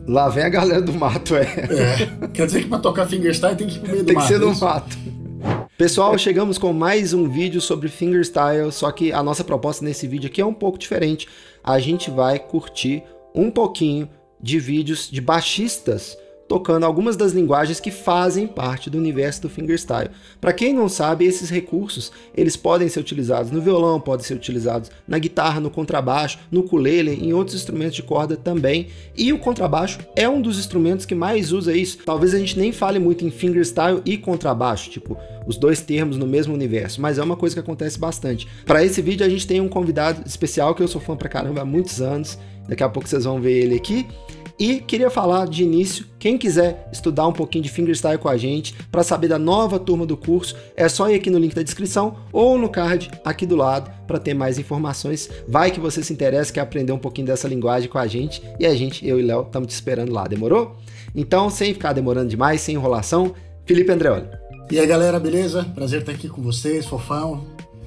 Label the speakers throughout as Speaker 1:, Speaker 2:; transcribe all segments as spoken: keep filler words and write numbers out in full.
Speaker 1: Lá vem a galera do mato, é.
Speaker 2: É, quer dizer que pra tocar fingerstyle tem que ir pro meio do
Speaker 1: tem
Speaker 2: mato.
Speaker 1: Tem que ser no
Speaker 2: isso?
Speaker 1: mato. Pessoal, chegamos com mais um vídeo sobre fingerstyle, só que a nossa proposta nesse vídeo aqui é um pouco diferente. A gente vai curtir um pouquinho de vídeos de baixistas tocando algumas das linguagens que fazem parte do universo do fingerstyle. Para quem não sabe, esses recursos, eles podem ser utilizados no violão, podem ser utilizados na guitarra, no contrabaixo, no ukulele, em outros instrumentos de corda também. E o contrabaixo é um dos instrumentos que mais usa isso. Talvez a gente nem fale muito em fingerstyle e contrabaixo, tipo, os dois termos no mesmo universo, mas é uma coisa que acontece bastante. Para esse vídeo a gente tem um convidado especial que eu sou fã pra caramba há muitos anos, daqui a pouco vocês vão ver ele aqui. E queria falar de início, quem quiser estudar um pouquinho de fingerstyle com a gente, para saber da nova turma do curso, é só ir aqui no link da descrição ou no card aqui do lado para ter mais informações. Vai que você se interessa, quer aprender um pouquinho dessa linguagem com a gente, e a gente, eu e Léo, estamos te esperando lá, demorou? Então, sem ficar demorando demais, sem enrolação, Felipe Andreoli.
Speaker 2: E aí galera, beleza? Prazer estar aqui com vocês, Fofão,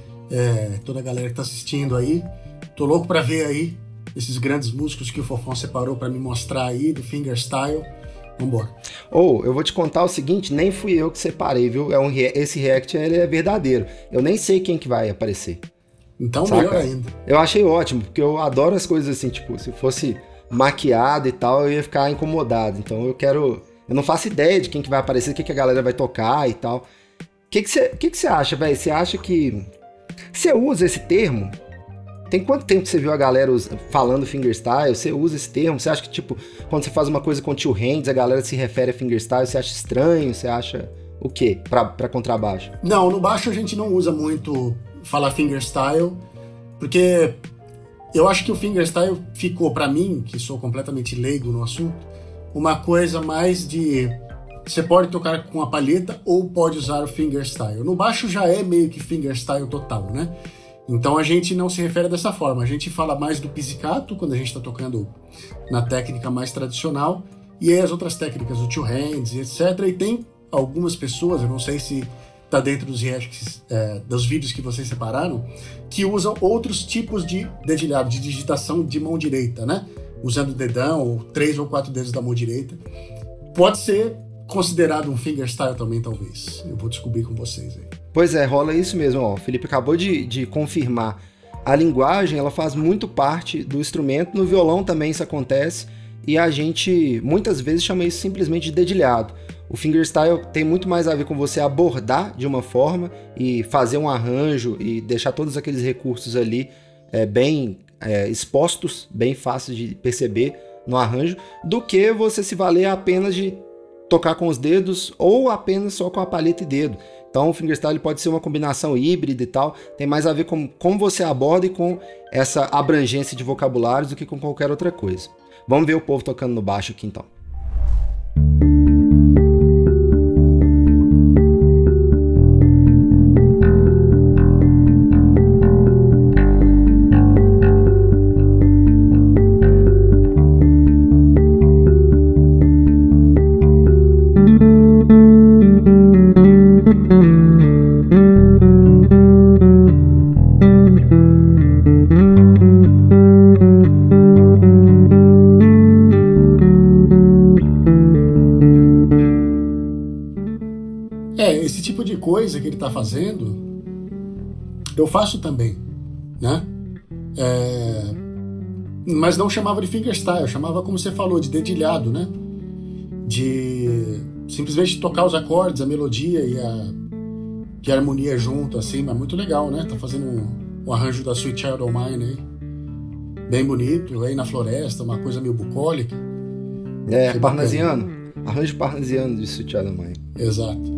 Speaker 2: é, toda a galera que tá assistindo aí. Tô louco para ver aí esses grandes músicos que o Fofão separou para me mostrar aí do fingerstyle. Vambora.
Speaker 1: Ou, oh, eu vou te contar o seguinte, nem fui eu que separei, viu? É um, esse react ele é verdadeiro. Eu nem sei quem que vai aparecer.
Speaker 2: Então,
Speaker 1: saca?
Speaker 2: Melhor ainda.
Speaker 1: Eu achei ótimo, porque eu adoro as coisas assim, tipo, se fosse maquiado e tal, eu ia ficar incomodado. Então eu quero... Eu não faço ideia de quem que vai aparecer, o que, que a galera vai tocar e tal. O que você que que que acha, velho? Você acha que... Você usa esse termo? Tem quanto tempo que você viu a galera falando fingerstyle? Você usa esse termo? Você acha que, tipo, quando você faz uma coisa com two hands, a galera se refere a fingerstyle? Você acha estranho? Você acha o quê pra, pra contrabaixo?
Speaker 2: Não, no baixo a gente não usa muito falar fingerstyle, porque eu acho que o fingerstyle ficou, pra mim, que sou completamente leigo no assunto, uma coisa mais de... Você pode tocar com a palheta ou pode usar o fingerstyle. No baixo já é meio que fingerstyle total, né? Então a gente não se refere dessa forma, a gente fala mais do pizzicato quando a gente está tocando na técnica mais tradicional, e aí as outras técnicas, o two hands e etcétera. E tem algumas pessoas, eu não sei se está dentro dos reacts, é, dos vídeos que vocês separaram, que usam outros tipos de dedilhado, de digitação de mão direita, né? Usando o dedão, ou três ou quatro dedos da mão direita. Pode ser considerado um fingerstyle também, talvez. Eu vou descobrir com vocês aí.
Speaker 1: Pois é, rola isso mesmo, ó. O Felipe acabou de, de confirmar. A linguagem, ela faz muito parte do instrumento. No violão também isso acontece. E a gente, muitas vezes, chama isso simplesmente de dedilhado. O fingerstyle tem muito mais a ver com você abordar de uma forma e fazer um arranjo e deixar todos aqueles recursos ali é, bem é, expostos, bem fáceis de perceber no arranjo, do que você se valer apenas de tocar com os dedos ou apenas só com a palheta e dedo. Então o fingerstyle pode ser uma combinação híbrida e tal, tem mais a ver com como você aborda e com essa abrangência de vocabulários do que com qualquer outra coisa. Vamos ver o povo tocando no baixo aqui então.
Speaker 2: Esse tipo de coisa que ele está fazendo, eu faço também, né? É... Mas não chamava de fingerstyle, eu chamava, como você falou, de dedilhado, né? De simplesmente tocar os acordes, a melodia e a, e a harmonia junto, assim, mas muito legal, né? Tá fazendo um, um arranjo da Sweet Child O' Mine aí, bem bonito, aí na floresta, uma coisa meio bucólica.
Speaker 1: É, parnasiano, arranjo parnasiano de Sweet Child O' Mine.
Speaker 2: Exato.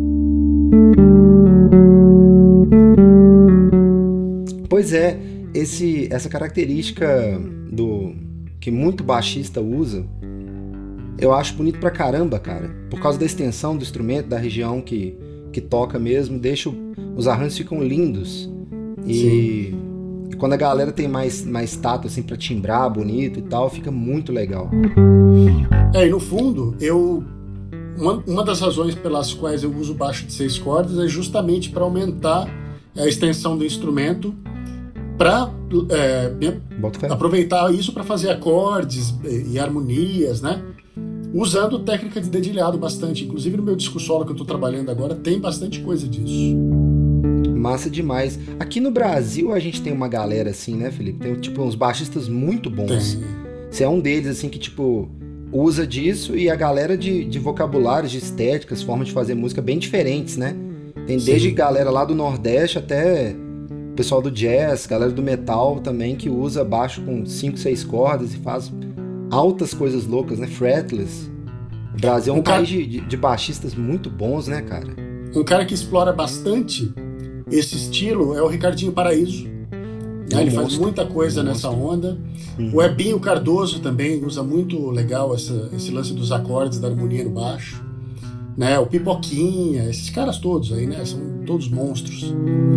Speaker 1: Pois é, esse, essa característica do que muito baixista usa, eu acho bonito pra caramba, cara. Por causa da extensão do instrumento, da região que, que toca mesmo, deixa o, os arranjos ficam lindos. E, e quando a galera tem mais, mais tato assim, pra timbrar bonito e tal, fica muito legal.
Speaker 2: É, e no fundo, eu... Uma, uma das razões pelas quais eu uso baixo de seis cordas é justamente para aumentar a extensão do instrumento para é,
Speaker 1: Bota fé.
Speaker 2: aproveitar isso para fazer acordes e, e harmonias, né? Usando técnica de dedilhado bastante. Inclusive no meu disco solo que eu tô trabalhando agora tem bastante coisa disso.
Speaker 1: Massa demais. Aqui no Brasil a gente tem uma galera assim, né, Felipe? Tem tipo uns baixistas muito bons.
Speaker 2: Tem.
Speaker 1: Você é um deles, assim, que tipo usa disso, e a galera de, de vocabulários, de estéticas, formas de fazer música bem diferentes, né? Tem desde
Speaker 2: Sim.
Speaker 1: galera lá do Nordeste até pessoal do jazz, galera do metal também, que usa baixo com cinco, seis cordas e faz altas coisas loucas, né? Fretless. O Brasil é um,
Speaker 2: Um cara-
Speaker 1: país de, de, de baixistas muito bons, né, cara?
Speaker 2: Um cara que explora bastante esse estilo é o Ricardinho Paraíso. Né? Ele faz
Speaker 1: monstro.
Speaker 2: muita coisa
Speaker 1: Um
Speaker 2: nessa onda.
Speaker 1: Uhum.
Speaker 2: O Ebinho Cardoso também usa muito legal essa, esse lance dos acordes, da harmonia no baixo. Né? O Pipoquinha, esses caras todos aí, né? São todos monstros.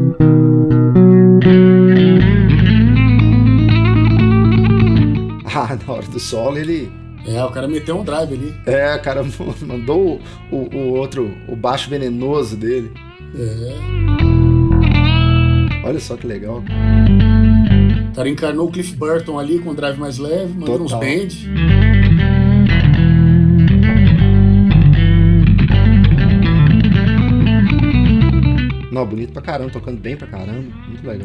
Speaker 1: Ah, na hora do solo ele...
Speaker 2: É, o cara meteu um drive ali.
Speaker 1: É, o cara mandou o, o, o outro, o baixo venenoso dele.
Speaker 2: É.
Speaker 1: Olha só que legal.
Speaker 2: O cara encarnou o Cliff Burton ali com um drive mais leve, mandando uns
Speaker 1: Total.
Speaker 2: bend.
Speaker 1: Não, bonito pra caramba, tocando bem pra caramba. Muito legal.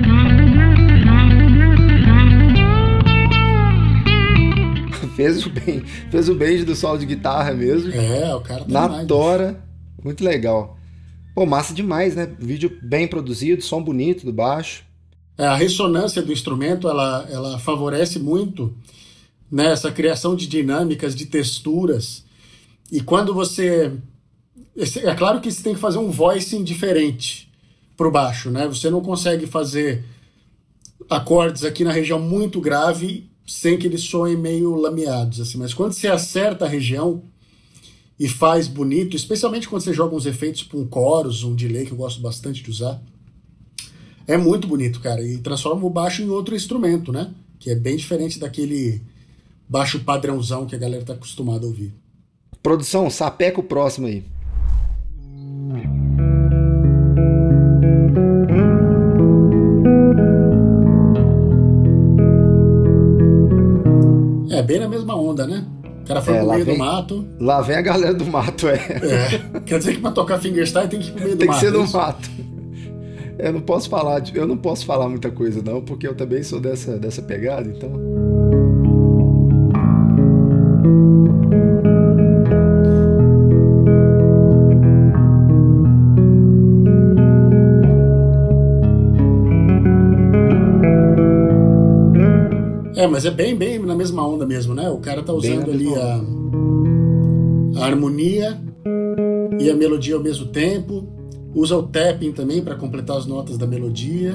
Speaker 1: Fez o bem, fez o beijo do solo de guitarra mesmo.
Speaker 2: É, o cara tá
Speaker 1: Na
Speaker 2: demais.
Speaker 1: tora. Muito legal. Pô, massa demais, né? Vídeo bem produzido, som bonito do baixo.
Speaker 2: É, a ressonância do instrumento, ela, ela favorece muito, né, essa criação de dinâmicas, de texturas. E quando você... É claro que você tem que fazer um voicing diferente pro baixo, né? Você não consegue fazer acordes aqui na região muito grave sem que eles soem meio lameados, assim. Mas quando você acerta a região e faz bonito, especialmente quando você joga uns efeitos tipo um chorus, um delay, que eu gosto bastante de usar, é muito bonito, cara, e transforma o baixo em outro instrumento, né? Que é bem diferente daquele baixo padrãozão que a galera tá acostumada a ouvir.
Speaker 1: Produção, sapeca o próximo aí.
Speaker 2: É, bem na mesma onda, né? O cara foi
Speaker 1: É,
Speaker 2: pro
Speaker 1: lá
Speaker 2: meio
Speaker 1: vem-
Speaker 2: do mato.
Speaker 1: Lá vem a galera do mato, é.
Speaker 2: É, quer dizer que pra tocar fingerstyle tem que ir pro meio do
Speaker 1: Tem que
Speaker 2: mato.
Speaker 1: ser
Speaker 2: é
Speaker 1: no
Speaker 2: isso?
Speaker 1: mato. Eu não posso falar, de- eu não posso falar muita coisa não, porque eu também sou dessa, dessa pegada, então.
Speaker 2: É, mas é bem, bem na mesma onda mesmo, né? O cara tá
Speaker 1: Bem
Speaker 2: usando
Speaker 1: na
Speaker 2: ali
Speaker 1: mesma
Speaker 2: a, a harmonia e a melodia ao mesmo tempo. Usa o tapping também para completar as notas da melodia.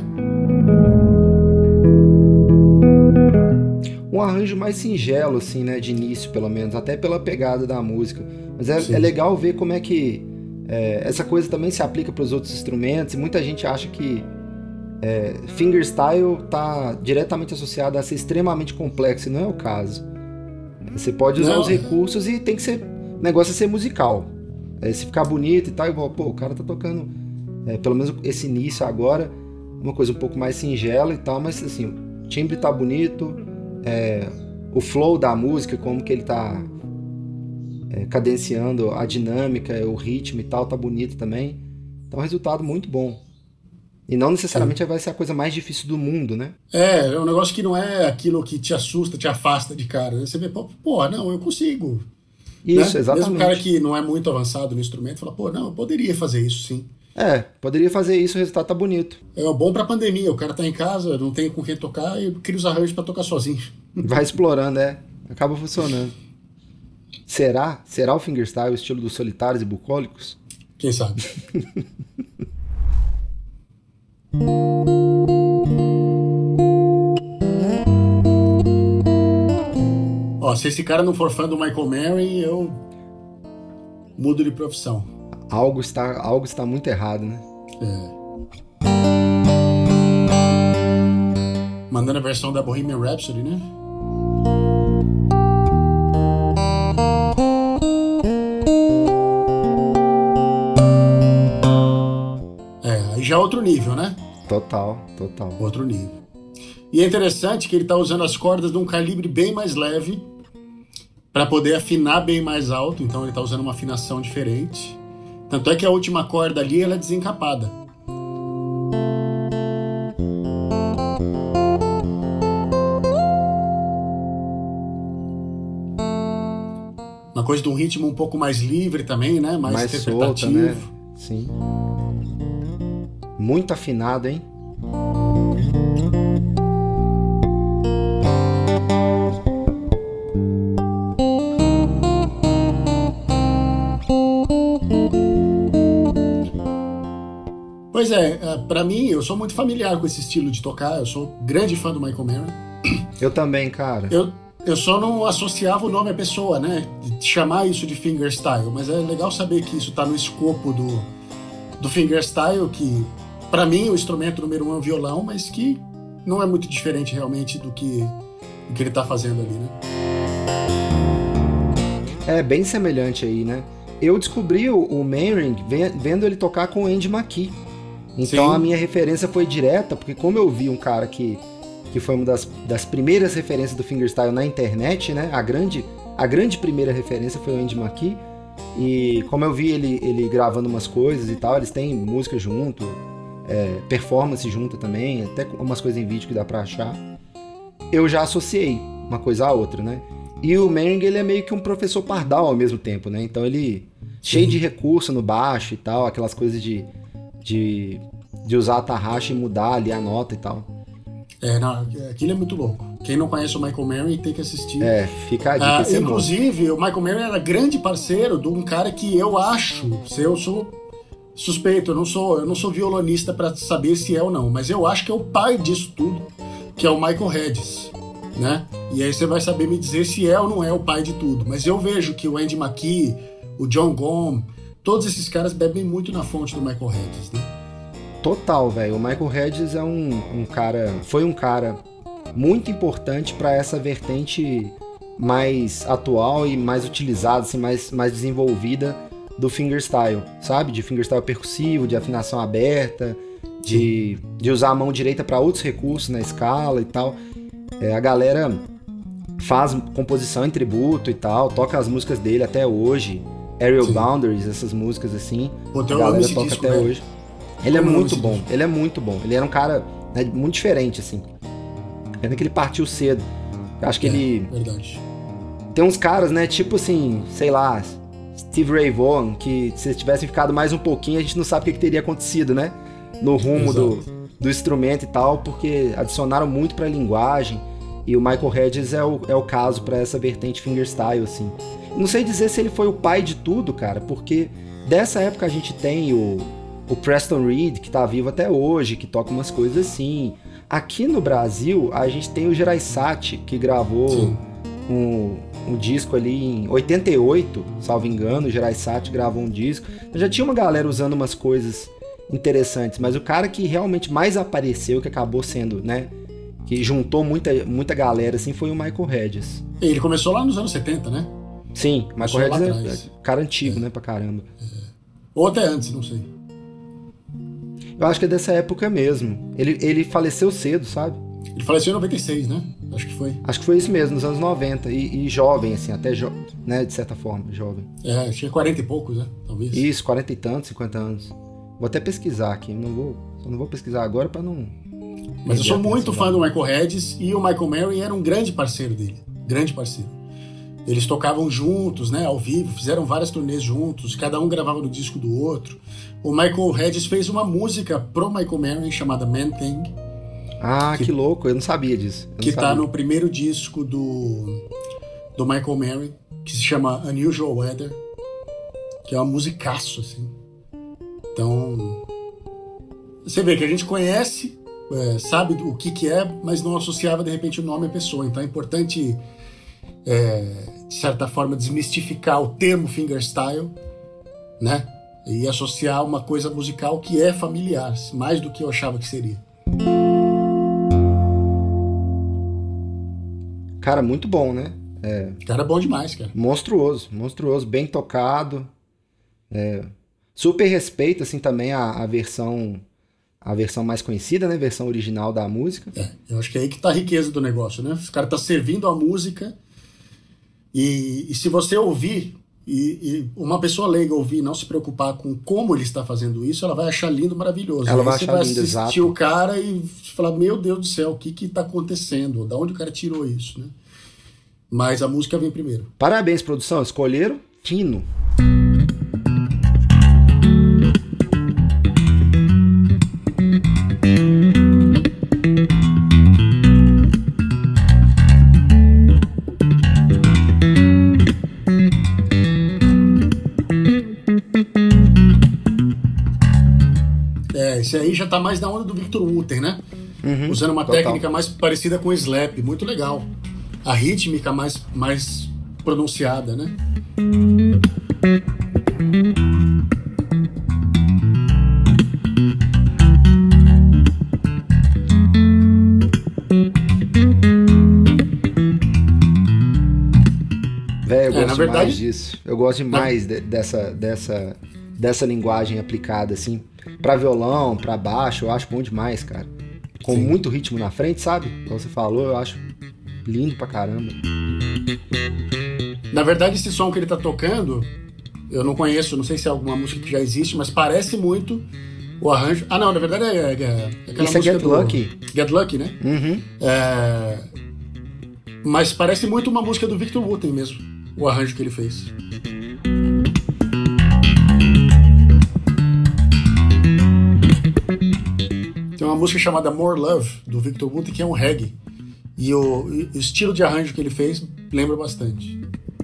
Speaker 1: Um arranjo mais singelo, assim, né? De início, pelo menos, até pela pegada da música. Mas é,
Speaker 2: Sim.
Speaker 1: é legal ver como é que é, essa coisa também se aplica para os outros instrumentos. E muita gente acha que é, fingerstyle tá diretamente associado a ser extremamente complexo, e não é o caso. Você pode usar
Speaker 2: Não,
Speaker 1: os
Speaker 2: é.
Speaker 1: recursos e tem que ser. O negócio é ser musical. É, se ficar bonito e tal, igual, pô, o cara tá tocando, é, pelo menos esse início agora, uma coisa um pouco mais singela e tal, mas assim, o timbre tá bonito, é, o flow da música, como que ele tá é, cadenciando a dinâmica, o ritmo e tal, tá bonito também. Então, um resultado muito bom. E não necessariamente vai ser a coisa mais difícil do mundo, né?
Speaker 2: É, é um negócio que não é aquilo que te assusta, te afasta de cara. Você vê, pô, porra, não, eu consigo.
Speaker 1: Isso,
Speaker 2: né?
Speaker 1: exatamente.
Speaker 2: Mesmo o cara que não é muito avançado no instrumento fala, pô, não, eu poderia fazer isso sim.
Speaker 1: É, poderia fazer isso, o resultado tá bonito.
Speaker 2: É bom pra pandemia, o cara tá em casa, não tem com quem tocar e cria os arranjos pra tocar sozinho.
Speaker 1: Vai explorando, é. Acaba funcionando. Será? Será o fingerstyle o estilo dos solitários e bucólicos?
Speaker 2: Quem sabe? Ó, se esse cara não for fã do Michael Manning, eu mudo de profissão.
Speaker 1: Algo está, algo está muito errado, né?
Speaker 2: É. Mandando a versão da Bohemian Rhapsody, né? É, aí já é outro nível, né?
Speaker 1: Total, total.
Speaker 2: Outro nível. E é interessante que ele está usando as cordas de um calibre bem mais leve para poder afinar bem mais alto, então ele está usando uma afinação diferente. Tanto é que a última corda ali ela é desencapada. Uma coisa de um ritmo um pouco mais livre também, né? Mais,
Speaker 1: mais
Speaker 2: interpretativo.
Speaker 1: solta, né? Sim. Muito afinado, hein?
Speaker 2: Pois é, pra mim, eu sou muito familiar com esse estilo de tocar, eu sou grande fã do Michael Mary.
Speaker 1: Eu também, cara.
Speaker 2: Eu, eu só não associava o nome à pessoa, né? De chamar isso de fingerstyle, mas é legal saber que isso tá no escopo do, do fingerstyle, que pra mim o instrumento número um é o violão, mas que não é muito diferente realmente do que, do que ele tá fazendo ali, né?
Speaker 1: É bem semelhante aí, né? Eu descobri o, o Manring vendo ele tocar com o Andy McKee. Então Sim. a minha referência foi direta, porque como eu vi um cara que, que foi uma das, das primeiras referências do fingerstyle na internet, né? A grande, a grande primeira referência foi o Andy McKee. E como eu vi ele, ele gravando umas coisas e tal, eles têm música junto, é, performance junto também, até umas coisas em vídeo que dá pra achar. Eu já associei uma coisa à outra, né? E o Manring, ele é meio que um professor pardal ao mesmo tempo, né? Então ele... Sim. Cheio de recurso no baixo e tal, aquelas coisas de... De, de usar a tarraxa e mudar ali a nota e tal.
Speaker 2: É, não, aquilo é muito louco. Quem não conhece o Michael Mary tem que assistir.
Speaker 1: É, fica a dica.
Speaker 2: Ah, inclusive, bom. O Michael Mary era grande parceiro de um cara que eu acho, se eu sou suspeito, eu não sou, eu não sou violonista para saber se é ou não, mas eu acho que é o pai disso tudo, que é o Michael Hedges, né? E aí você vai saber me dizer se é ou não é o pai de tudo. Mas eu vejo que o Andy McKee, o John Gom, todos esses caras bebem muito na fonte do Michael Hedges, né?
Speaker 1: Total, velho. O Michael Hedges é um, um cara... Foi um cara muito importante para essa vertente mais atual e mais utilizada, assim, mais, mais desenvolvida do fingerstyle, sabe? De fingerstyle percussivo, de afinação aberta, de, de usar a mão direita para outros recursos na escala e tal. É, a galera faz composição em tributo e tal, toca as músicas dele até hoje. Aerial Sim. Boundaries, essas músicas assim,
Speaker 2: Pô,
Speaker 1: a galera toca
Speaker 2: disco,
Speaker 1: até
Speaker 2: né?
Speaker 1: hoje. Ele é
Speaker 2: Como
Speaker 1: muito bom, disco? ele é muito bom. Ele era um cara, né, muito diferente, assim. Pena que ele partiu cedo. Eu acho que
Speaker 2: é,
Speaker 1: ele...
Speaker 2: Verdade.
Speaker 1: Tem uns caras, né, tipo assim, sei lá, Steve Ray Vaughan, que se tivessem ficado mais um pouquinho, a gente não sabe o que, que teria acontecido, né? No rumo do, do instrumento e tal, porque adicionaram muito pra linguagem. E o Michael Hedges é o, é o caso pra essa vertente fingerstyle, assim. Não sei dizer se ele foi o pai de tudo, cara, porque dessa época a gente tem o, o Preston Reed, que tá vivo até hoje, que toca umas coisas assim. Aqui no Brasil, a gente tem o Gereissati, que gravou um, um disco ali em oitenta e oito, salvo engano. O Gereissati gravou um disco. Já tinha uma galera usando umas coisas interessantes, mas o cara que realmente mais apareceu, que acabou sendo, né, que juntou muita, muita galera, assim, foi o Michael Hedges.
Speaker 2: Ele começou lá nos anos setenta, né?
Speaker 1: Sim, Michael Hedges é cara antigo, é. né, pra caramba.
Speaker 2: É. Ou até antes, não sei.
Speaker 1: Eu acho que é dessa época mesmo. Ele, ele faleceu cedo, sabe?
Speaker 2: Ele faleceu em noventa e seis, né? Acho que foi.
Speaker 1: Acho que foi isso mesmo, nos anos noventa. E, e jovem, assim, até, jo né, de certa forma, jovem.
Speaker 2: É, tinha quarenta e poucos, né? Talvez.
Speaker 1: Isso, quarenta e tantos, cinquenta anos. Vou até pesquisar aqui, não vou, só não vou pesquisar agora pra não...
Speaker 2: Mas eu sou muito fã do Michael Hedges e o Michael Mary era um grande parceiro dele. Grande parceiro. Eles tocavam juntos, né, ao vivo, fizeram várias turnês juntos, cada um gravava no disco do outro. O Michael Hedges fez uma música pro Michael Mary chamada Man Thing.
Speaker 1: Ah, que, que louco, eu não sabia disso. Eu
Speaker 2: que
Speaker 1: sabia.
Speaker 2: Tá no primeiro disco do, do Michael Mary, que se chama Unusual Weather, que é uma musicaço, assim. Então, você vê que a gente conhece, é, sabe o que que é, mas não associava, de repente, o nome à pessoa. Então é importante... É, de certa forma desmistificar o termo fingerstyle, né, e associar uma coisa musical que é familiar, mais do que eu achava que seria.
Speaker 1: Cara, muito bom, né?
Speaker 2: É, cara, bom demais, cara.
Speaker 1: Monstruoso, monstruoso, bem tocado. É, super respeito, assim, também a, a versão a versão mais conhecida, né? A versão original da música.
Speaker 2: É, eu acho que é aí que tá a riqueza do negócio, né? Os caras tá servindo a música e, e se você ouvir, e, e uma pessoa leiga ouvir e não se preocupar com como ele está fazendo isso, ela vai achar lindo, maravilhoso.
Speaker 1: Ela
Speaker 2: aí
Speaker 1: vai
Speaker 2: você
Speaker 1: achar
Speaker 2: vai
Speaker 1: lindo,
Speaker 2: assistir
Speaker 1: exato.
Speaker 2: o cara e falar, meu Deus do céu, o que que tá acontecendo? Da onde o cara tirou isso, né? Mas a música vem primeiro.
Speaker 1: Parabéns, produção. Escolheram fino.
Speaker 2: É, esse aí já tá mais na onda do Victor Wooten, né?
Speaker 1: Uhum,
Speaker 2: usando uma
Speaker 1: total.
Speaker 2: técnica mais parecida com o slap, muito legal. A rítmica mais, mais pronunciada, né?
Speaker 1: Velho, eu
Speaker 2: É,
Speaker 1: gosto
Speaker 2: na verdade-
Speaker 1: demais disso. Eu gosto demais de- dessa, dessa, dessa linguagem aplicada, assim. Pra violão, pra baixo, eu acho bom demais, cara. Com
Speaker 2: Sim.
Speaker 1: muito ritmo na frente, sabe? Como você falou, eu acho lindo pra caramba.
Speaker 2: Na verdade, esse som que ele tá tocando, eu não conheço, não sei se é alguma música que já existe, mas parece muito o arranjo. Ah, não, na verdade é, é, é aquela
Speaker 1: Isso é
Speaker 2: música
Speaker 1: Get
Speaker 2: do...
Speaker 1: Lucky.
Speaker 2: Get Lucky, né?
Speaker 1: Uhum.
Speaker 2: É... Mas parece muito uma música do Victor Wooten mesmo, o arranjo que ele fez. Tem uma música chamada More Love, do Victor Wooten, que é um reggae. E o, e o estilo de arranjo que ele fez lembra bastante.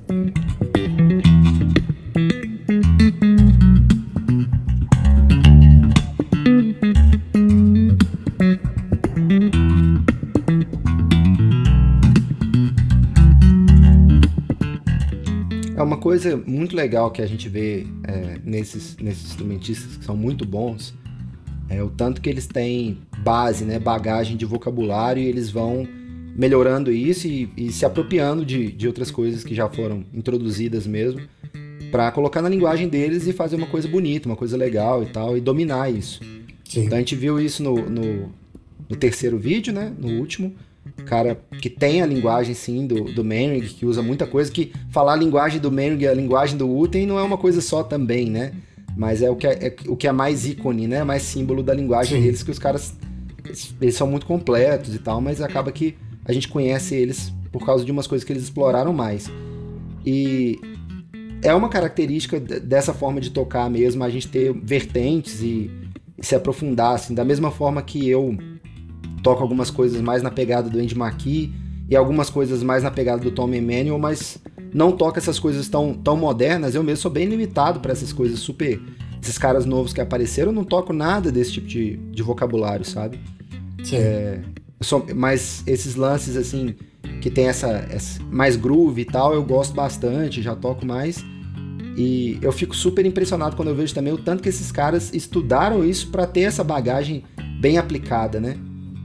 Speaker 1: É uma coisa muito legal que a gente vê é, nesses, nesses instrumentistas que são muito bons, é o tanto que eles têm base, né, bagagem de vocabulário, e eles vão melhorando isso e, e se apropriando de, de outras coisas que já foram introduzidas mesmo, para colocar na linguagem deles e fazer uma coisa bonita, uma coisa legal e tal, e dominar isso.
Speaker 2: Sim.
Speaker 1: Então a gente viu isso no, no, no terceiro vídeo, né, no último, cara que tem a linguagem sim do, do Manning, que usa muita coisa, que falar a linguagem do Manning e a linguagem do Wooten não é uma coisa só também, né? Mas é o que é, é o que é mais ícone, né? Mais símbolo da linguagem
Speaker 2: Sim.
Speaker 1: deles, que os caras eles, eles são muito completos e tal, mas acaba que a gente conhece eles por causa de umas coisas que eles exploraram mais. E é uma característica dessa forma de tocar mesmo, a gente ter vertentes e, e se aprofundar, assim, da mesma forma que eu toco algumas coisas mais na pegada do Andy McKee e algumas coisas mais na pegada do Tom Emanuel, mas não toco essas coisas tão, tão modernas. Eu mesmo sou bem limitado para essas coisas super... Esses caras novos que apareceram, eu não toco nada desse tipo de, de vocabulário, sabe?
Speaker 2: Sim.
Speaker 1: É, eu sou, mas esses lances, assim, que tem essa, essa mais groove e tal, eu gosto bastante, já toco mais. E eu fico super impressionado quando eu vejo também o tanto que esses caras estudaram isso para ter essa bagagem bem aplicada, né?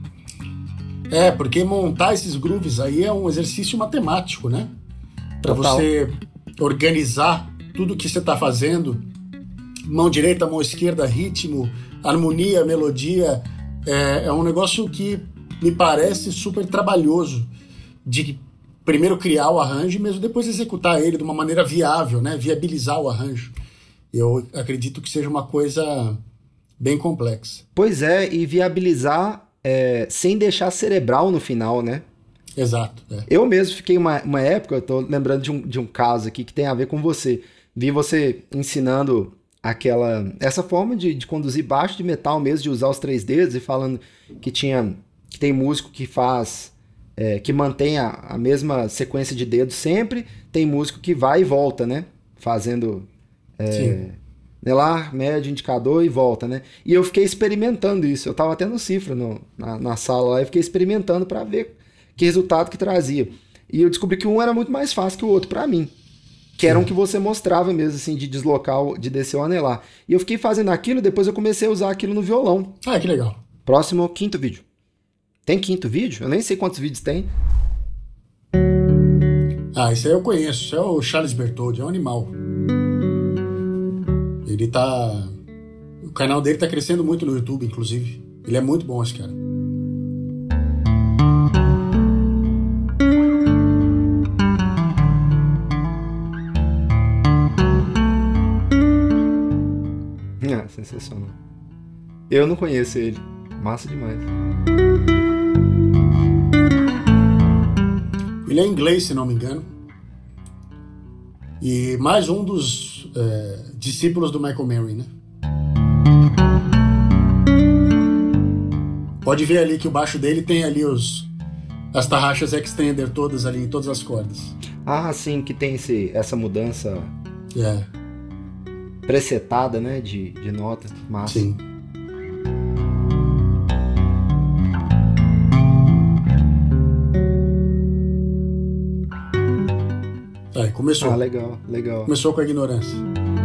Speaker 2: É, porque montar esses grooves aí é um exercício matemático, né? Para
Speaker 1: Total.
Speaker 2: você organizar tudo que você está fazendo, mão direita, mão esquerda, ritmo, harmonia, melodia, é, é um negócio que me parece super trabalhoso de primeiro criar o arranjo e mesmo depois executar ele de uma maneira viável, né? Viabilizar o arranjo. Eu acredito que seja uma coisa bem complexa.
Speaker 1: Pois é, e viabilizar é, sem deixar cerebral no final, né?
Speaker 2: Exato. É.
Speaker 1: Eu mesmo fiquei uma, uma época, eu tô lembrando de um, de um caso aqui que tem a ver com você. Vi você ensinando aquela essa forma de, de conduzir baixo de metal mesmo, de usar os três dedos, e falando que tinha que tem músico que faz é, que mantém a, a mesma sequência de dedos sempre, tem músico que vai e volta, né? Fazendo é, nelar, médio, indicador e volta, né? E eu fiquei experimentando isso. Eu tava até no Cifra no, na, na sala lá e fiquei experimentando para ver que resultado que trazia. E eu descobri que um era muito mais fácil que o outro para mim. Que era um que você mostrava mesmo, assim, de deslocar, de descer o anelar. E eu fiquei fazendo aquilo, depois eu comecei a usar aquilo no violão.
Speaker 2: Ah, que legal.
Speaker 1: Próximo, quinto vídeo. Tem quinto vídeo? Eu nem sei quantos vídeos tem.
Speaker 2: Ah, esse aí eu conheço. Esse é o Charles Bertoldi, é um animal. Ele tá... O canal dele tá crescendo muito no YouTube, inclusive. Ele é muito bom, esse cara.
Speaker 1: Ah, sensacional. Eu não conheço ele. Massa demais.
Speaker 2: Ele é inglês, se não me engano. E mais um dos é, discípulos do Michael Mary, né? Pode ver ali que o baixo dele tem ali os, as tarraxas extender todas ali, em todas as cordas.
Speaker 1: Ah, sim, que tem esse, essa mudança
Speaker 2: É.
Speaker 1: presetada, né, de, de nota. Massa.
Speaker 2: Sim. Aí, começou.
Speaker 1: Ah, legal, legal.
Speaker 2: Começou com a ignorância.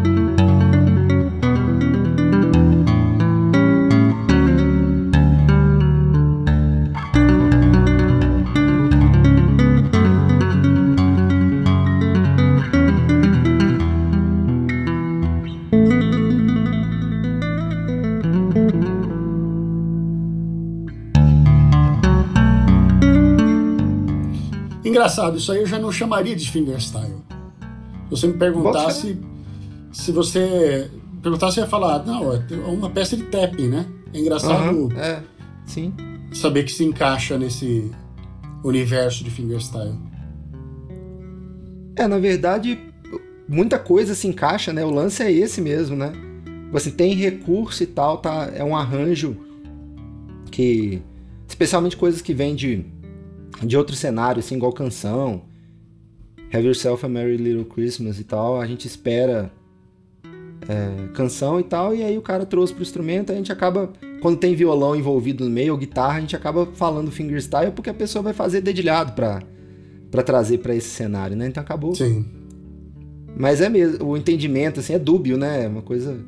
Speaker 2: Engraçado, isso aí eu já não chamaria de fingerstyle. Se você me perguntasse, se você perguntasse, eu ia falar, não, é uma peça de tapping, né? É engraçado
Speaker 1: Uhum, é, sim.
Speaker 2: saber que se encaixa nesse universo de fingerstyle.
Speaker 1: É, na verdade, muita coisa se encaixa, né? O lance é esse mesmo, né? Assim, tem recurso e tal, tá? É um arranjo que... Especialmente coisas que vêm de, de outro cenário, assim, igual canção. Have Yourself a Merry Little Christmas e tal. A gente espera é, canção e tal, e aí o cara trouxe pro instrumento, a gente acaba... Quando tem violão envolvido no meio, ou guitarra, a gente acaba falando fingerstyle porque a pessoa vai fazer dedilhado pra, pra trazer pra esse cenário, né? Então acabou...
Speaker 2: Sim.
Speaker 1: Mas é mesmo, o entendimento, assim, é dúbio, né? É uma coisa...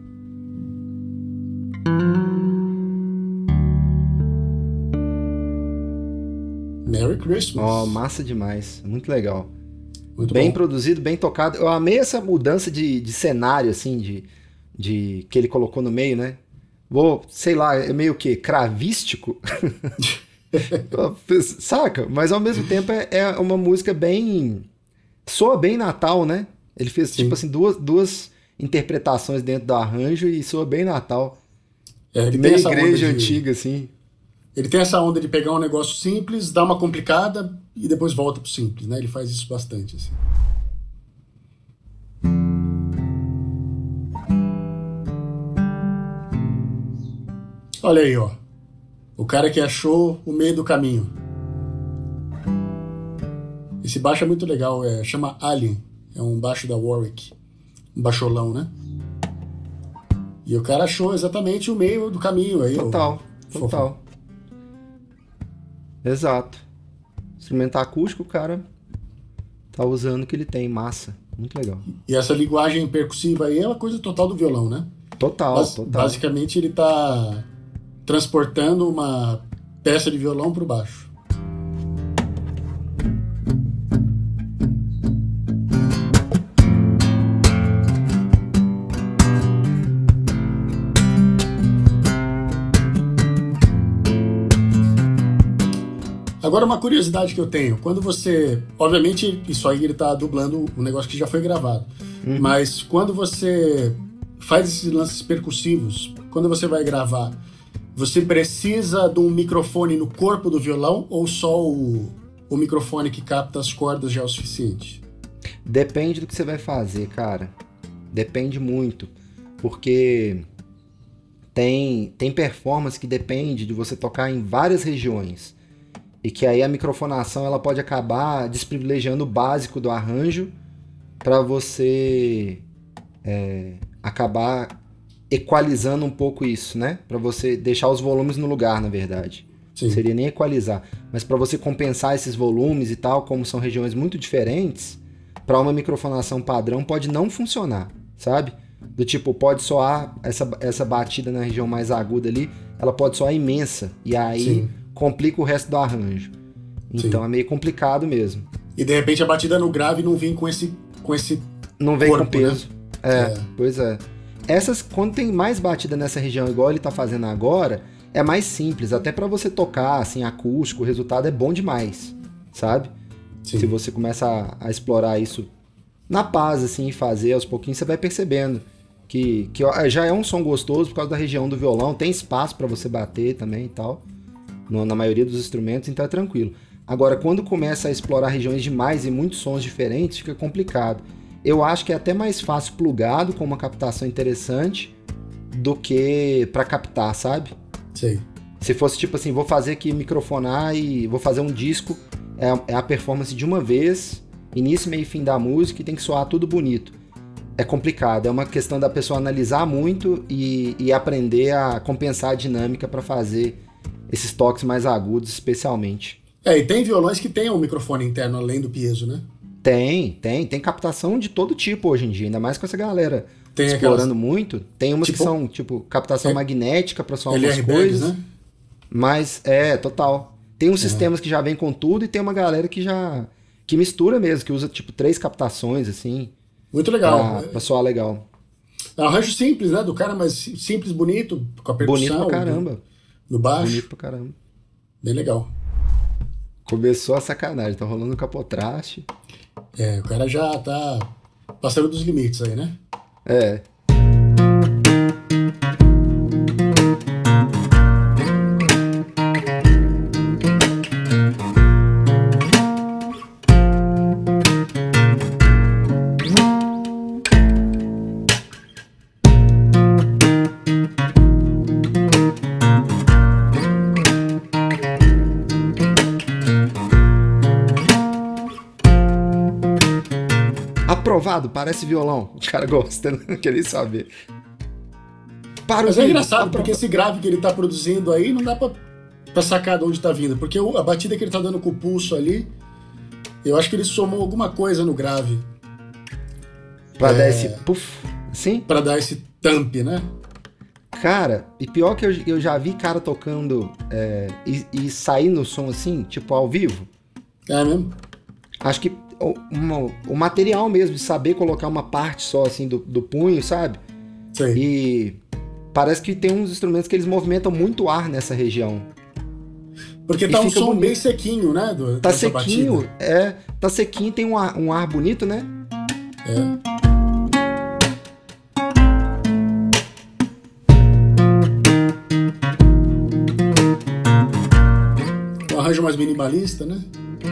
Speaker 2: Merry Christmas.
Speaker 1: Ó, oh, massa demais. Muito legal.
Speaker 2: Muito
Speaker 1: bem
Speaker 2: bom.
Speaker 1: produzido, bem tocado. Eu amei essa mudança de, de cenário, assim, de, de que ele colocou no meio, né? Vou, sei lá, é meio que cravístico. Saca? Mas ao mesmo tempo é, é uma música bem... Soa bem Natal, né? Ele fez,
Speaker 2: Sim.
Speaker 1: tipo assim, duas, duas interpretações dentro do arranjo e soa bem Natal.
Speaker 2: É, ele tem
Speaker 1: Meio
Speaker 2: essa
Speaker 1: igreja
Speaker 2: onda de-
Speaker 1: antiga, assim.
Speaker 2: Ele tem essa onda de pegar um negócio simples, dar uma complicada e depois volta pro simples, né? Ele faz isso bastante, assim. Olha aí, ó. O cara que achou o meio do caminho. Esse baixo é muito legal, é, chama Alien. É um baixo da Warwick. Um baixolão, né? E o cara achou exatamente o meio do caminho aí.
Speaker 1: Total,
Speaker 2: ó.
Speaker 1: total. Exato. Instrumento acústico, o cara tá usando o que ele tem, massa. Muito legal.
Speaker 2: E essa linguagem percussiva aí é uma coisa total do violão, né?
Speaker 1: Total,
Speaker 2: Bas-
Speaker 1: total.
Speaker 2: Basicamente ele tá transportando uma peça de violão pro baixo. Agora, uma curiosidade que eu tenho, quando você... Obviamente, isso aí ele tá dublando um negócio que já foi gravado.
Speaker 1: Uhum.
Speaker 2: Mas quando você faz esses lances percussivos, quando você vai gravar, você precisa de um microfone no corpo do violão ou só o, o microfone que capta as cordas já é o suficiente?
Speaker 1: Depende do que você vai fazer, cara. Depende muito. Porque tem, tem performance que depende de você tocar em várias regiões. E que aí a microfonação ela pode acabar desprivilegiando o básico do arranjo para você é, acabar equalizando um pouco isso, né? Para você deixar os volumes no lugar, na verdade.
Speaker 2: Sim.
Speaker 1: Não seria nem equalizar, mas para você compensar esses volumes e tal, como são regiões muito diferentes, para uma microfonação padrão pode não funcionar, sabe? Do tipo, pode soar essa, essa batida na região mais aguda ali, ela pode soar imensa, e aí
Speaker 2: Sim.
Speaker 1: complica o resto do arranjo. Então
Speaker 2: Sim.
Speaker 1: é meio complicado mesmo.
Speaker 2: E de repente a batida no grave não vem com esse, com esse
Speaker 1: Não vem
Speaker 2: corpo,
Speaker 1: com peso.
Speaker 2: né?
Speaker 1: É,
Speaker 2: É.
Speaker 1: pois é. Essas, quando tem mais batida nessa região, igual ele tá fazendo agora, é mais simples. Até para você tocar, assim, acústico, o resultado é bom demais, sabe? Sim. Se você começa a, a explorar isso na paz, assim, e fazer aos pouquinhos, você vai percebendo que, que já é um som gostoso por causa da região do violão, tem espaço para você bater também e tal, no, na maioria dos instrumentos, então é tranquilo. Agora, quando começa a explorar regiões demais e muitos sons diferentes, fica complicado. Eu acho que é até mais fácil plugado com uma captação interessante do que para captar, sabe?
Speaker 2: Sim.
Speaker 1: Se fosse tipo assim, vou fazer aqui microfonar e vou fazer um disco, é, é a performance de uma vez, início, meio e fim da música, e tem que soar tudo bonito. É complicado, é uma questão da pessoa analisar muito e, e aprender a compensar a dinâmica para fazer esses toques mais agudos, especialmente.
Speaker 2: É, e tem violões que tem um microfone interno além do piezo, né?
Speaker 1: Tem, tem. Tem captação de todo tipo hoje em dia, ainda mais com essa galera
Speaker 2: tem
Speaker 1: explorando
Speaker 2: aquelas...
Speaker 1: muito. Tem umas tipo, que são, tipo, captação é... magnética para soar algumas coisas. Né? Mas, é, total. Tem uns é. sistemas que já vem com tudo e tem uma galera que já... que mistura mesmo, que usa, tipo, três captações, assim.
Speaker 2: Muito legal.
Speaker 1: Pra, pra soar legal.
Speaker 2: É um arranjo simples, né? Do cara, mas simples, bonito, com a percussão.
Speaker 1: Bonito pra caramba.
Speaker 2: Do, no baixo.
Speaker 1: Bonito pra caramba.
Speaker 2: Bem legal.
Speaker 1: Começou a sacanagem, tá rolando um capotraste.
Speaker 2: É, o cara já tá passando dos limites aí, né?
Speaker 1: É. Aprovado, parece violão. O cara gosta, não quer nem saber. Para
Speaker 2: Mas
Speaker 1: o
Speaker 2: é
Speaker 1: vídeo,
Speaker 2: engraçado,
Speaker 1: aprovado.
Speaker 2: Porque esse grave que ele tá produzindo aí não dá pra, pra sacar de onde tá vindo. Porque a batida que ele tá dando com o pulso ali, eu acho que ele somou alguma coisa no grave.
Speaker 1: Pra
Speaker 2: é...
Speaker 1: dar esse puff, sim?
Speaker 2: Pra dar esse thump, né?
Speaker 1: Cara, e pior que eu, eu já vi cara tocando é, e, e sair no som assim, tipo ao vivo.
Speaker 2: É mesmo?
Speaker 1: Acho que o, uma, o material mesmo, de saber colocar uma parte só assim do, do punho, sabe?
Speaker 2: Sim.
Speaker 1: E parece que tem uns instrumentos que eles movimentam muito ar nessa região.
Speaker 2: Porque tá um som bonito. Bem sequinho, né? Do,
Speaker 1: tá sequinho, batida. é. Tá sequinho, tem um ar, um ar bonito, né?
Speaker 2: É. Um arranjo mais minimalista, né?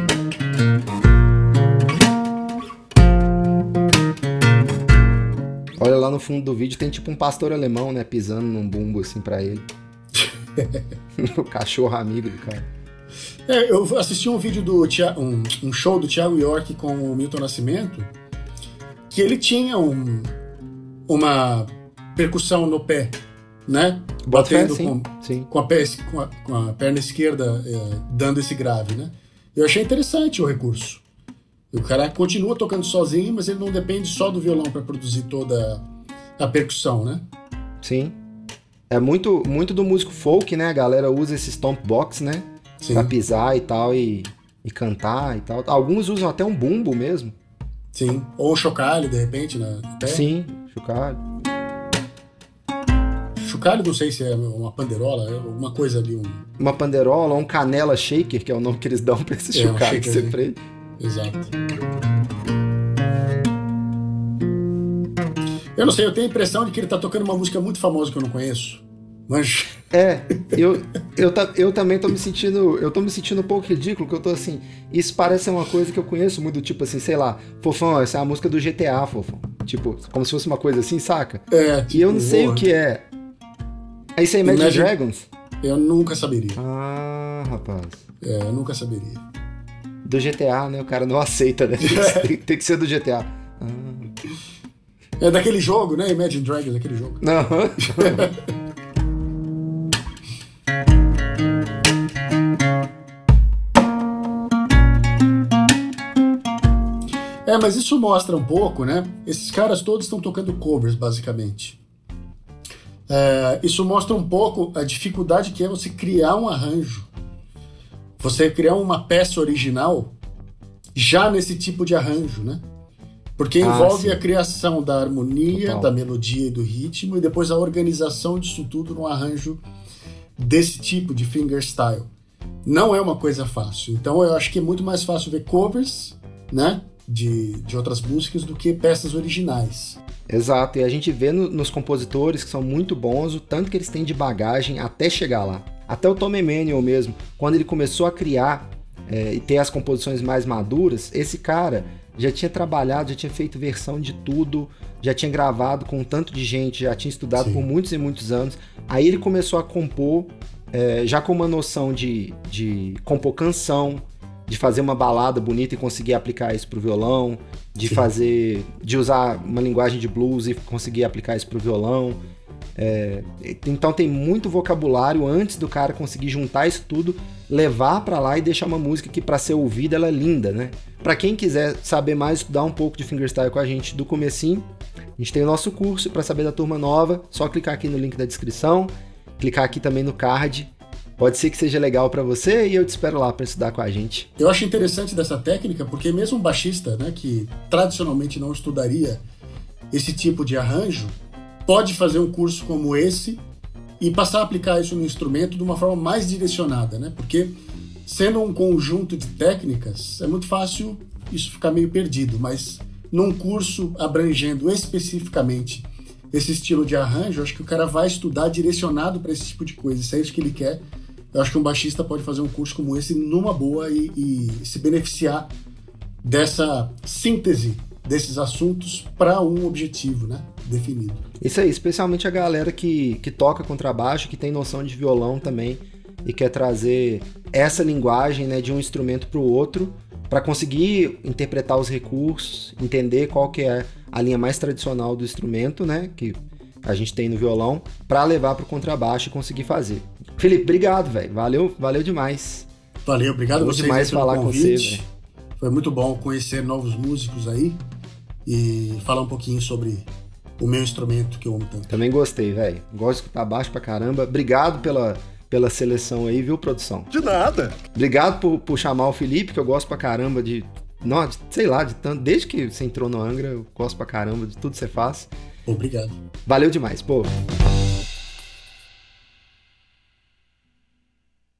Speaker 1: Olha lá no fundo do vídeo, tem tipo um pastor alemão, né? Pisando num bumbo assim pra ele. O cachorro amigo do cara.
Speaker 2: É, eu assisti um vídeo do um, um show do Thiago York com o Milton Nascimento, que ele tinha um, uma percussão no pé, né? Batendo
Speaker 1: fé,
Speaker 2: com,
Speaker 1: sim, sim.
Speaker 2: Com, a pé, com, a, com a perna esquerda é, dando esse grave, né? Eu achei interessante o recurso. O cara continua tocando sozinho, mas ele não depende só do violão para produzir toda a percussão, né?
Speaker 1: Sim. É muito, muito do músico folk, né? A galera usa esse stomp box, né? Sim. Pra pisar e tal, e, e cantar e tal. Alguns usam até um bumbo mesmo.
Speaker 2: Sim. Ou um chocalho, de repente, no pé.
Speaker 1: Sim, chocalho.
Speaker 2: Chocalho, não sei se é uma panderola, é alguma coisa ali. Um...
Speaker 1: Uma panderola ou um canela shaker, que é o nome que eles dão pra esse é, chocalho um que você prende.
Speaker 2: Exato. Eu não sei, eu tenho a impressão de que ele tá tocando uma música muito famosa que eu não conheço. Mas...
Speaker 1: É, eu, eu, eu também tô me sentindo. Eu tô me sentindo um pouco ridículo, que eu tô assim. Isso parece uma coisa que eu conheço muito, tipo assim, sei lá, Fofão, essa é a música do G T A, Fofão. Tipo, como se fosse uma coisa assim, saca?
Speaker 2: É, tipo,
Speaker 1: e eu não sei horror. O que é. Aí você é Imagine, Imagine Dragons?
Speaker 2: Eu nunca saberia.
Speaker 1: Ah, rapaz.
Speaker 2: É, eu nunca saberia.
Speaker 1: Do G T A, né? O cara não aceita, né? Tem que, ser, tem que ser do G T A. Ah.
Speaker 2: É daquele jogo, né? Imagine Dragons, aquele jogo.
Speaker 1: Não.
Speaker 2: É, mas isso mostra um pouco, né? Esses caras todos estão tocando covers, basicamente. É, isso mostra um pouco a dificuldade que é você criar um arranjo. Você criar uma peça original já nesse tipo de arranjo, né? Porque envolve ah, a criação da harmonia, Total. Da melodia e do ritmo, e depois a organização disso tudo num arranjo desse tipo de fingerstyle. Não é uma coisa fácil. Então eu acho que é muito mais fácil ver covers, né, de, de outras músicas do que peças originais.
Speaker 1: Exato, e a gente vê no, nos compositores que são muito bons o tanto que eles têm de bagagem até chegar lá. Até o Tom Emanuel mesmo, quando ele começou a criar é, e ter as composições mais maduras, esse cara já tinha trabalhado, já tinha feito versão de tudo, já tinha gravado com um tanto de gente, já tinha estudado Sim. por muitos e muitos anos. Aí ele começou a compor é, já com uma noção de, de compor canção, de fazer uma balada bonita e conseguir aplicar isso pro violão, de Sim. fazer, de usar uma linguagem de blues e conseguir aplicar isso pro violão. É, então tem muito vocabulário antes do cara conseguir juntar isso tudo, levar pra lá e deixar uma música que pra ser ouvida ela é linda, né? Pra quem quiser saber mais, estudar um pouco de fingerstyle com a gente do comecinho, a gente tem o nosso curso. Pra saber da turma nova, só clicar aqui no link da descrição, clicar aqui também no card. Pode ser que seja legal pra você e eu te espero lá pra estudar com a gente.
Speaker 2: Eu acho interessante dessa técnica porque mesmo um baixista, né, que tradicionalmente não estudaria esse tipo de arranjo, pode fazer um curso como esse e passar a aplicar isso no instrumento de uma forma mais direcionada, né? Porque sendo um conjunto de técnicas, é muito fácil isso ficar meio perdido, mas num curso abrangendo especificamente esse estilo de arranjo, eu acho que o cara vai estudar direcionado para esse tipo de coisa, se é isso que ele quer. Eu acho que um baixista pode fazer um curso como esse numa boa e, e se beneficiar dessa síntese desses assuntos para um objetivo, né, definido.
Speaker 1: Isso aí, especialmente a galera que, que toca contrabaixo, que tem noção de violão também e quer trazer essa linguagem, né, de um instrumento para o outro, para conseguir interpretar os recursos, entender qual que é a linha mais tradicional do instrumento, né, que a gente tem no violão, para levar para o contrabaixo e conseguir fazer. Felipe, obrigado, velho. Valeu, valeu demais.
Speaker 2: Valeu, obrigado a vocês
Speaker 1: demais
Speaker 2: pelo
Speaker 1: falar
Speaker 2: convite.
Speaker 1: Com você,
Speaker 2: foi muito bom conhecer novos músicos aí e falar um pouquinho sobre o meu instrumento que eu amo tanto.
Speaker 1: Também gostei, velho. Gosto de escutar baixo pra caramba. Obrigado pela, pela seleção aí, viu, produção?
Speaker 3: De nada.
Speaker 1: Obrigado por, por chamar o Felipe, que eu gosto pra caramba de... Não, de, sei lá, de tanto, desde que você entrou no Angra, eu gosto pra caramba de tudo que você faz.
Speaker 2: Obrigado.
Speaker 1: Valeu demais, pô.